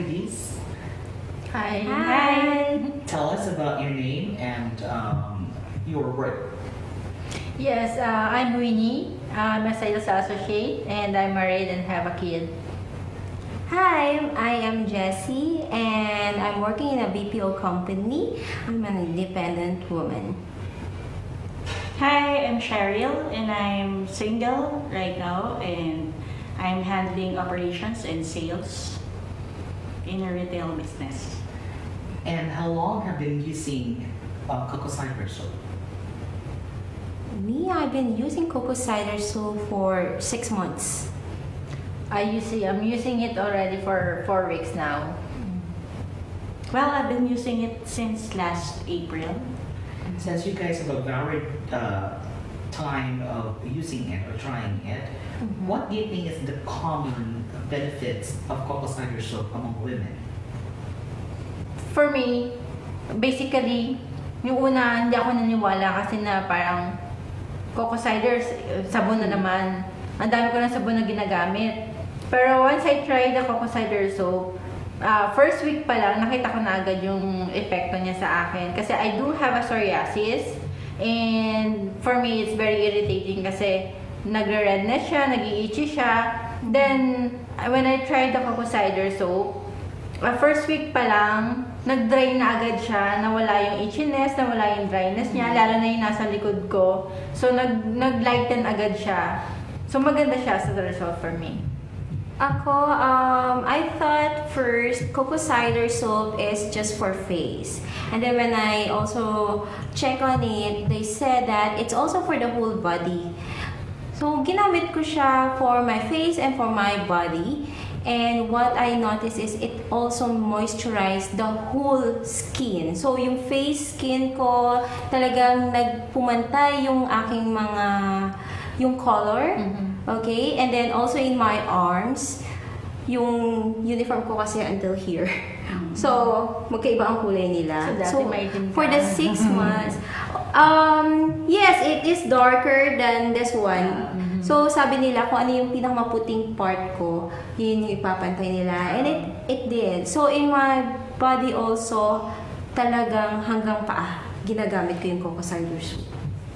Elise. Hi. Hi. Tell us about your name and your work. Yes, I'm Winnie. I'm a sales associate and I'm married and have a kid. Hi, I am Jessie and I'm working in a BPO company. I'm an independent woman. Hi, I'm Cheryl and I'm single right now and I'm handling operations and sales in a retail business. And how long have you been using Coco Cider soap? Me, I've been using Coco Cider soap for 6 months. I'm using it already for 4 weeks now. Well, I've been using it since last April. Since you guys have a varied time of using it or trying it, what do you think is the common benefits of Coco Cider soap among women? For me, basically, yung una, hindi ako naniwala kasi na parang Coco Cider, sabon na naman. Ang dami ko ng sabon na ginagamit. Pero once I tried the Coco Cider soap, first week pa lang, nakita ko na agad yung epekto niya sa akin. Kasi I do have a psoriasis. And for me, it's very irritating kasi nagre-redness siya, nag-i-itchy siya. Then, when I tried the Coco Cider soap, first week pa lang, nag-dry na agad siya, nawala yung itchiness, nawala yung dryness niya, lalo na yung nasa likod ko. So, nag-lighten agad siya. So, maganda siya sa result for me. Ako, I thought first Coco Cider soap is just for face. And then when I also check on it, they said that it's also for the whole body. So, ginamit ko siya for my face and for my body. And what I noticed is it also moisturized the whole skin. So, yung face skin ko, talagang nagpumantay yung aking yung color. Okay? And then also in my arms, yung uniform ko kasi until here. So, magkaiba ang kulay nila. So, for the 6 months, yes, it is darker than this one. So, sabi nila kung ano yung pinakamaputing part ko, yun yung ipapantay nila. And it did. So, in my body also, talagang hanggang paa, ginagamit ko yung Coco Cider soap.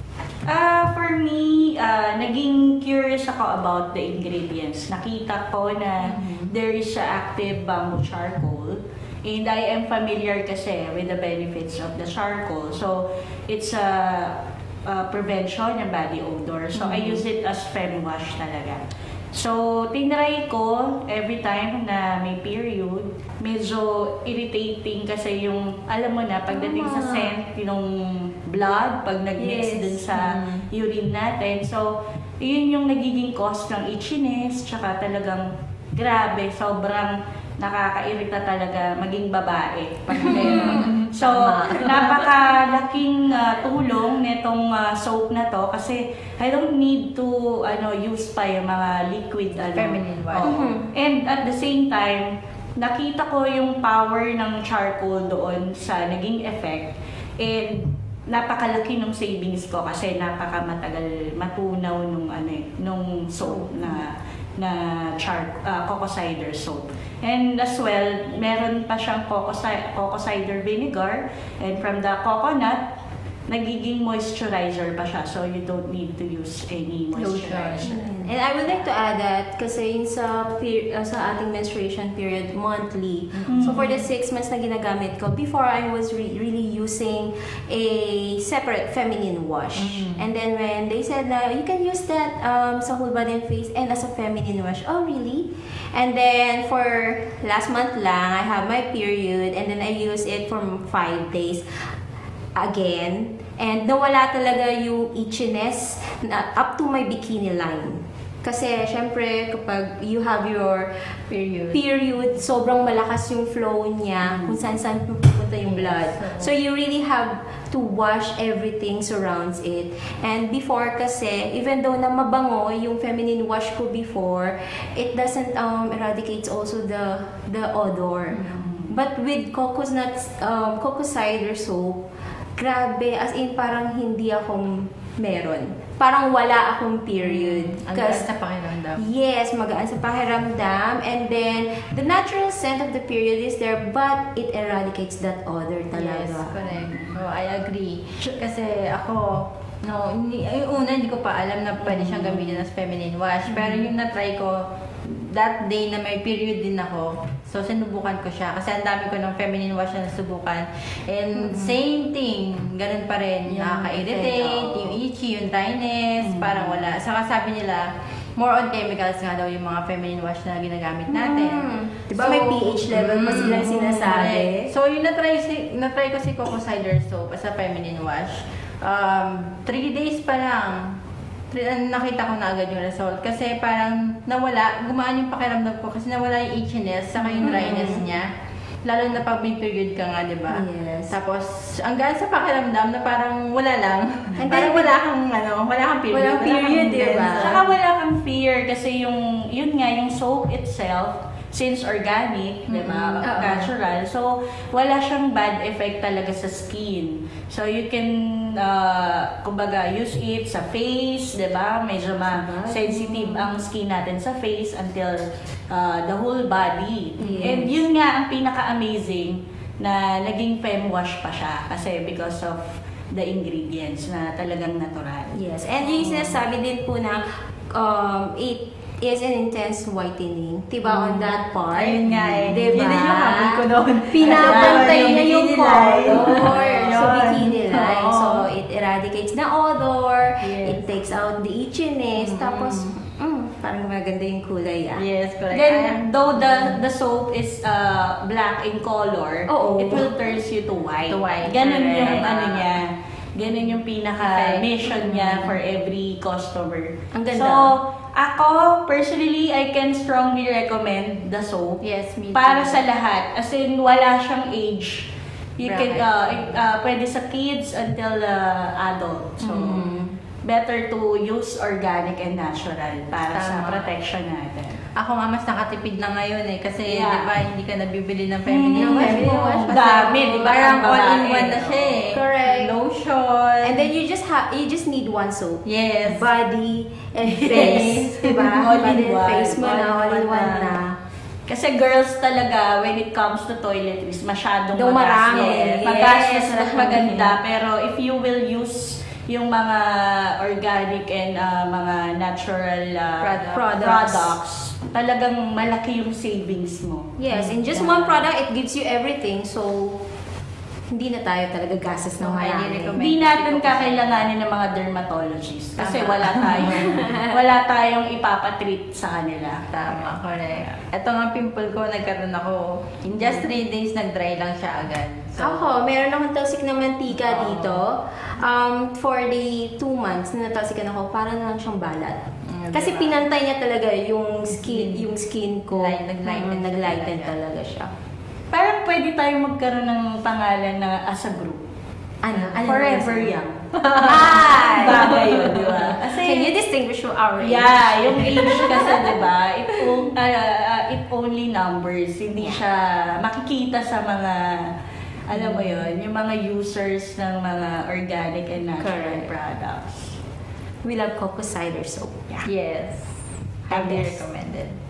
For me, naging curious ako about the ingredients. Nakita ko na there is a active bamboo charcoal. And I am familiar kasi with the benefits of the charcoal. So, it's a prevention ng body odor. So, I use it as fem wash talaga. So, tinry ko every time na may period, medyo irritating kasi yung, alam mo na, pagdating sa scent, yung blood, pag nag-mix dun sa urine natin. So, yun yung nagiging cause ng itchiness, tsaka talagang grabe, sobrang nakakairita talaga maging babae pag meron. So, napakalaking tulong nitong soap na to kasi I don't need to use pa yung mga liquid feminine wash. And at the same time, nakita ko yung power ng charcoal doon sa naging effect. And napakalaki ng savings ko kasi napakamatagal matunaw nung soap na Coco Cider soap. And as well, meron pa siyang Coco Cider vinegar, and from the coconut, nagiging moisturizer pa siya. So, you don't need to use any moisturizer. And I would like to add that kasi sa ating menstruation period, monthly. So, for the 6 months na ginagamit ko, before I was really using a separate feminine wash. And then when they said na you can use that sa whole body and face and as a feminine wash, oh really? And then for last month lang, I have my period and then I use it for 5 days again. And nawala talaga yung itchiness up to my bikini line. Kasi, syempre, kapag you have your period, sobrang malakas yung flow niya, kung saan-saan pupunta yung blood. So, you really have to wash everything surrounds it. And before kasi, even though na mabango yung feminine wash ko before, it doesn't eradicate also the odor. But with Coco Cider soap, grabe, as in parang hindi ako meron. Parang wala akong period. Ang gaan sa pakiramdam. Yes, magaan sa pakiramdam. And then, the natural scent of the period is there, but it eradicates that odor talaga. Yes, correct. So, I agree. Kasi ako, yung una hindi ko pa alam na pwede siyang gamitin as feminine wash. Pero yung na-try ko, that day na may period din ako, so sinubukan ko siya. Kasi ang dami ko ng feminine wash na nasubukan. And same thing, ganun pa rin. Nakaka-irritate, yung itchy, yung dryness, parang wala. Saka sabi nila, more on chemicals nga daw yung mga feminine wash na ginagamit natin. Diba may pH level pa silang sinasabi? So yung na-try ko si Coco Cider Soap as a feminine wash. 3 days pa lang, nakita ko na agad yung result. Kasi parang nawala, gumaan yung pakiramdam ko kasi nawala yung itchiness saka yung dryness niya. Lalo na pag may period ka nga, di ba? Yes. Tapos, ang gaan sa pakiramdam na parang wala lang. And Parang wala kang period. Walang period, di ba? Saka wala kang fear kasi yun nga, yung soap itself, since organic, di ba, natural, so wala siyang bad effect talaga sa skin. So you can, kumbaga, use it sa face, di ba? Medyo sensitive ang skin natin sa face until the whole body. Yes. And yun nga ang pinaka-amazing na naging fem wash pa siya kasi because of the ingredients na talagang natural. Yes. And yung sinasabi din po na it is an intense whitening. Diba on that part? Ayun nga eh. Diba? Yun din yung habol ko doon. Pinapantay niya yung bikini line. color. So, Yun. bikini line. Oo. So, it eradicates the odor. Yes. It takes out the itchiness. Tapos, parang maganda yung kulay Yes, correct. Then, though the soap is black in color, Oo. it will turn you to white. To white, Ganun correct. yung ano niya. Ganun yung pinaka-mission niya for every customer. Ang ganda. So, ako, personally, I can strongly recommend the soap. Yes, me too. Para sa lahat. As in, wala siyang age. You can, pwede sa kids until adult. So, better to use organic and natural para sa Tama. protection natin. Ako nga mas nakatipid na ngayon eh. Kasi Yeah. di ba hindi ka nabibili ng feminine wash feminine mo. wash. Kasi Dami, di ba? Parang Ang babae, all-in-one na siya eh. Correct. Lotion. And then you just need one soap. yes. Body and face. Diba? All in Body and one. face mo na, all in one na. Kasi girls talaga, when it comes to toiletries, masyadong Daw marami. magastos. Yes. Magastos at maganda. Pero if you will use yung mga organic and mga natural products, talagang malaki yung savings mo. Yes, in just one product, it gives you everything. So, hindi na tayo talaga gastos ng So, highly marami. recommend. Hindi natin kakailanganin ng mga dermatologists kasi Tama. wala tayong ipapatreat sa kanila. Tama, correct. Ito nga pimple ko, nagkaroon ako. In just 3 days, nag-dry lang siya agad. So, Ako, meron akong talsik na mantika dito. For the 2 months na natalsikan ako, para na lang siyang balat. Kasi diba? pinantay niya talaga yung skin ko. Nag-lighten Nag-lighten talaga. talaga siya. Parang pwede tayong magkaroon ng pangalan na as a group. Ano? Forever Young. Ay! Bagay yun, di ba? Can you distinguish from our age? Yeah, yung age kasi, di ba, it only numbers. Hindi siya makikita sa mga, alam mo yun, yung mga users ng mga organic and natural Correct. products. We love Coco Cider Soap. Yes. Highly Yes. recommended.